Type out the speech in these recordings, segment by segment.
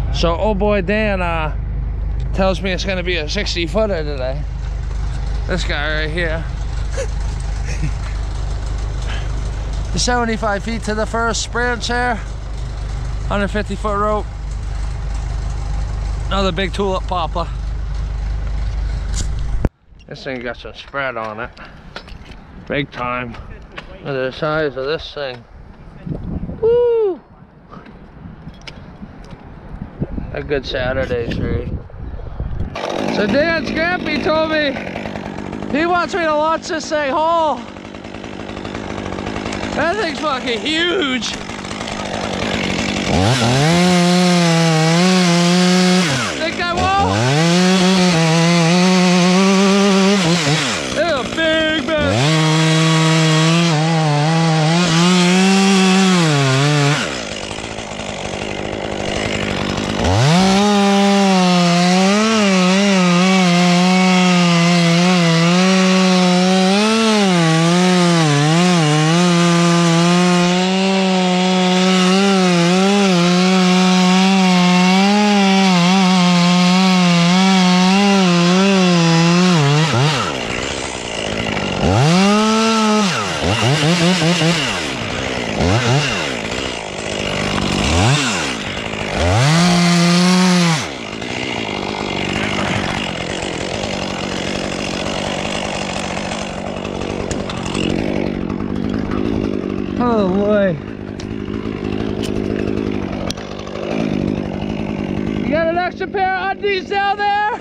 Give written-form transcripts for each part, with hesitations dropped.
So old boy Dan tells me it's gonna be a 60-footer today. This guy right here. The 75 feet to the first branch here. 150-foot rope. Another big tulip poplar. This thing got some spread on it. Big time. Look at the size of this thing. Woo! A good Saturday tree. So Dan Scrappy told me he wants me to launch this thing whole. That thing's fucking huge. Think I won't? It's a big mess. Oh boy. You got an extra pair of undies down there?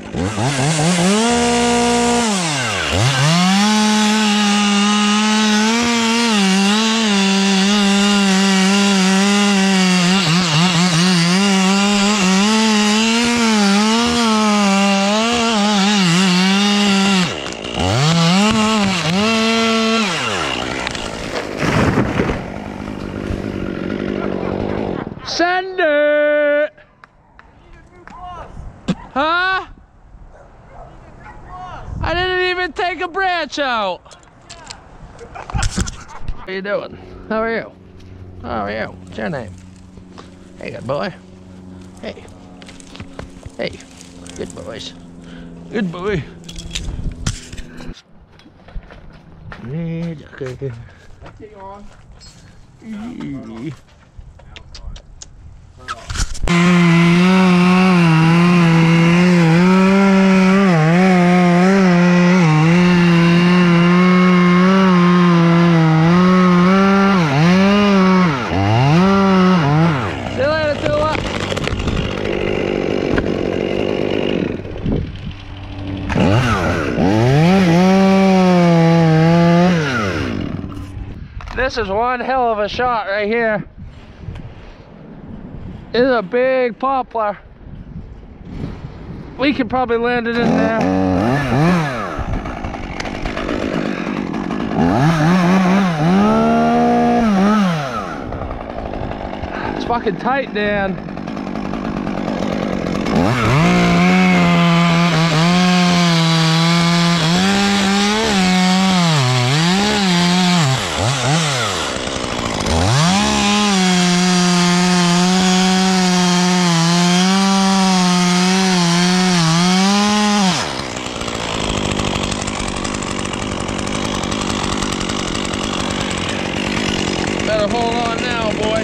Send it! Huh? I didn't even take a branch out. What are you doing? How are you? How are you? What's your name? Hey, good boy. Hey. Hey. Good boys. Good boy. Okay. This is one hell of a shot right here. It's a big poplar. We could probably land it in there. It's fucking tight, Dan. Better hold on now, boy.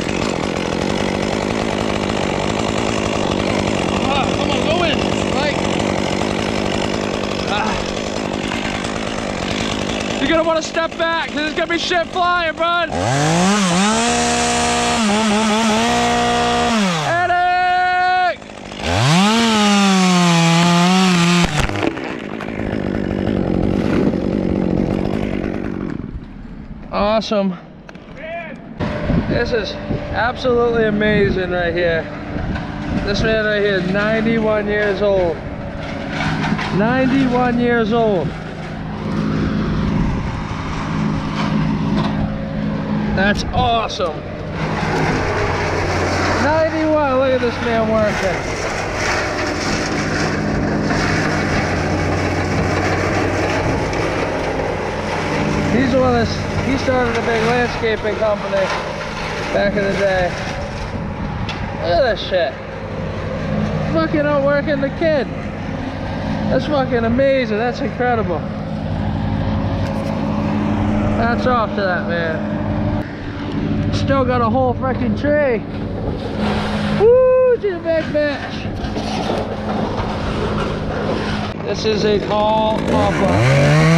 Come on, go in. Right. You're gonna want to step back, because there's gonna be shit flying, bud. Eric! Awesome. This is absolutely amazing right here. This man right here is 91 years old. 91 years old. That's awesome. 91, look at this man working. He's the one he started a big landscaping company back in the day. Look at this shit. fucking outworking the kid. That's fucking amazing. That's incredible. Hats off to that man. Still got a whole freaking tree. Woo, to the big bitch. This is a tall poplar.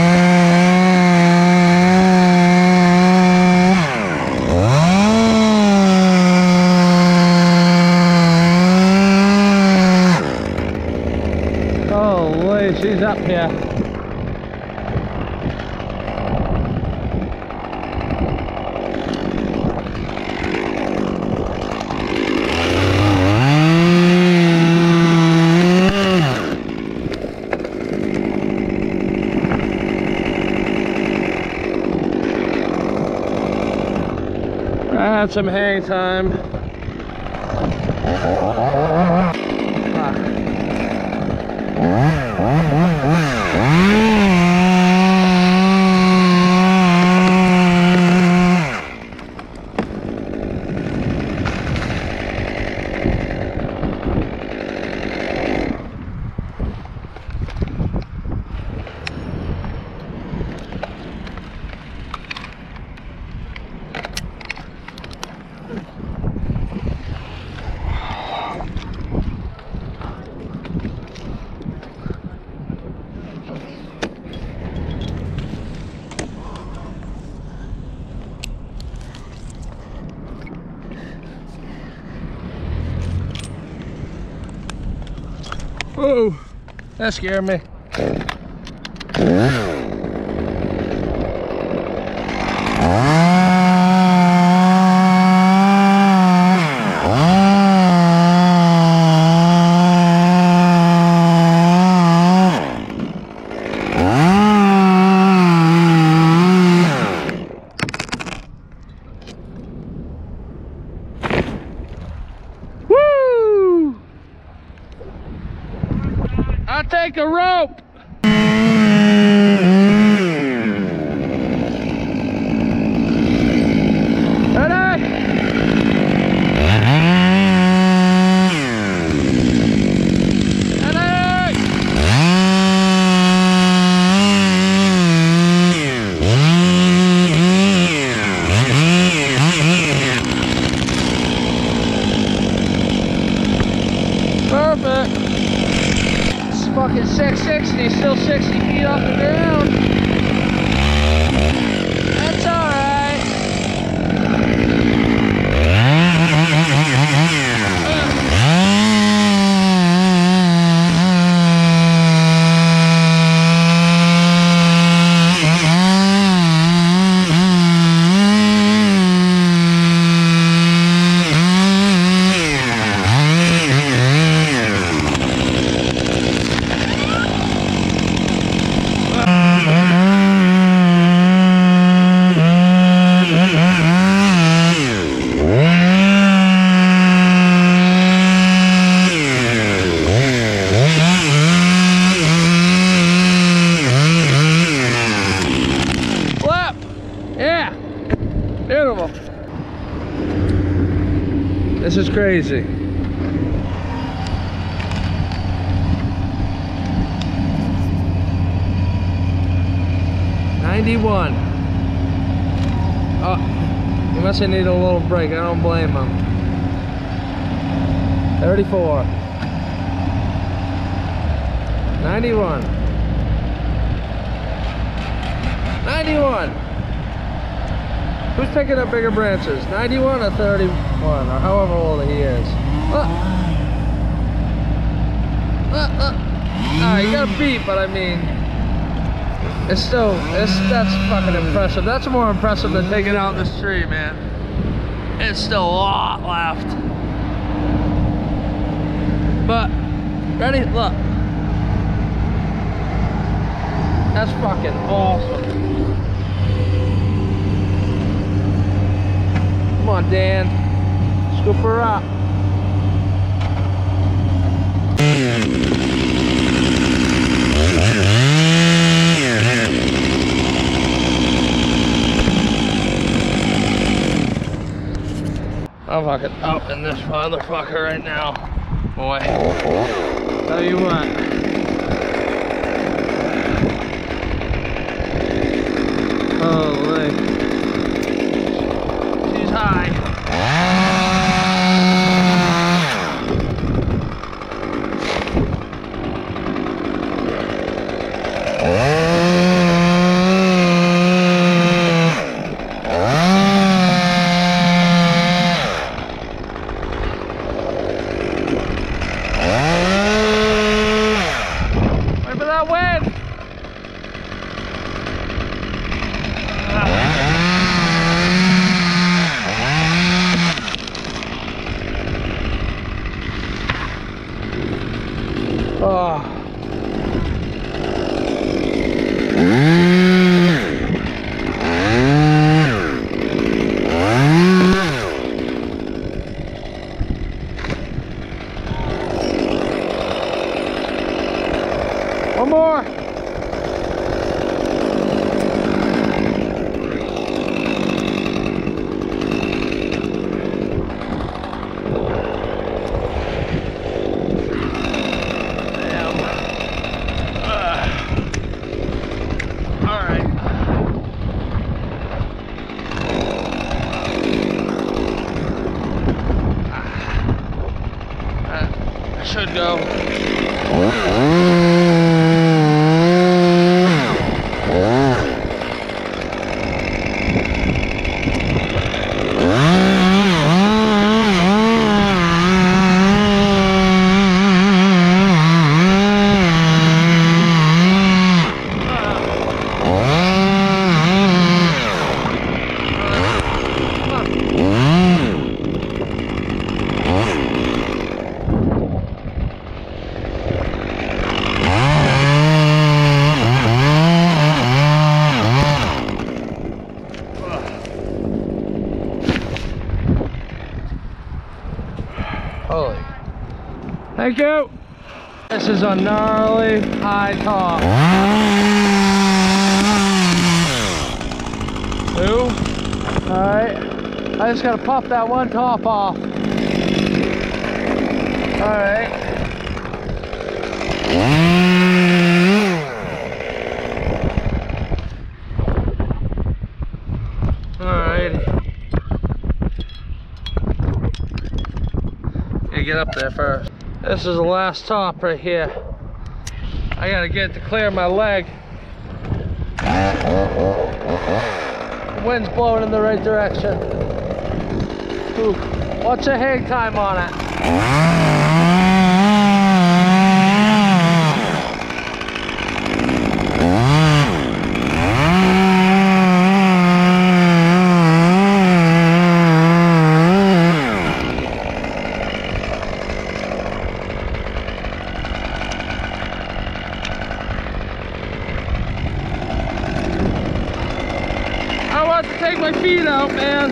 She's up here. I had some hang time. Whoa, that scared me. I'll take a rope. Perfect. Fucking 660, still 60 feet off the ground. That's alright. Beautiful. This is crazy. $91. Oh, he must have needed a little break. I don't blame him. 34. 91. 91. Who's picking up bigger branches? 91 or 31, or however old he is. You got a beat, but I mean, it's still, that's fucking impressive. That's more impressive than taking out this tree, man. It's still a lot left. But, ready? Look. That's fucking awesome. Come on, Dan. Scoop her up. I'm fucking up in this motherfucker right now. Boy, tell you what. Holy. She's high. Wait for that wind. Oh. One more. Should go. Holy. Thank you. This is a gnarly high top. Two. Alright. I just gotta pop that one top off. Alright. Alright. Get up there first. This is the last top right here. I gotta get it to clear my leg. The wind's blowing in the right direction. Ooh. What's the hang time on it? I want to take my feet out, man.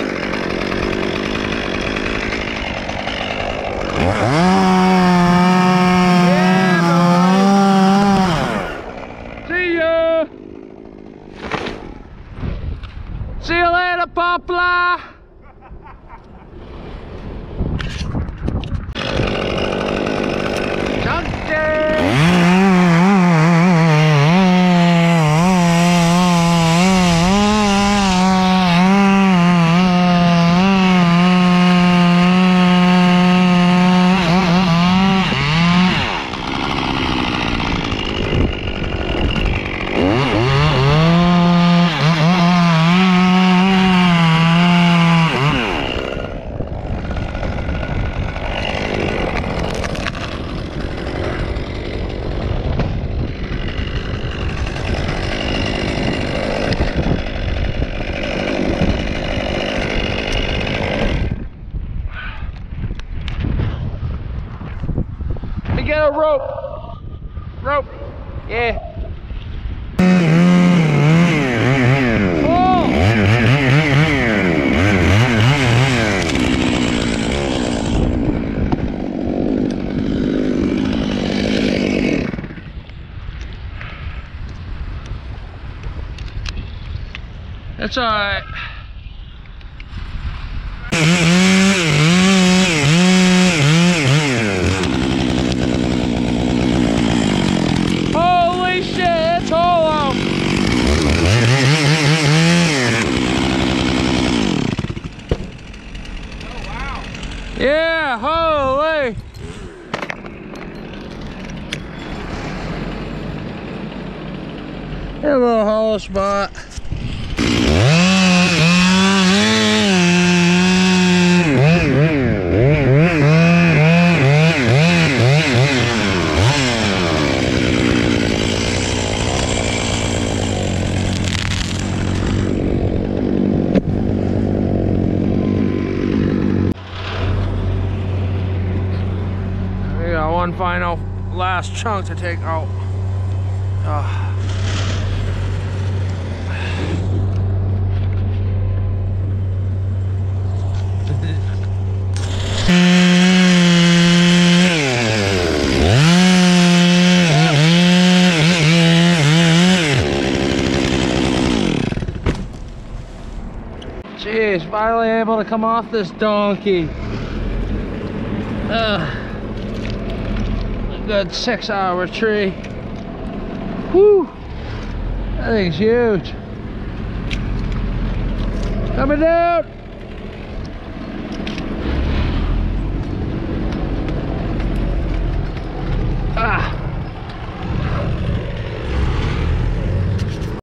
Yeah, boy. See ya. See you later, poplar. Get a rope. Rope. Yeah. Oh. It's all right. In a little hollow spot. We got one final last chunk to take out. Jeez, finally able to come off this donkey. A good 6-hour tree. Whew, that thing's huge. Coming down.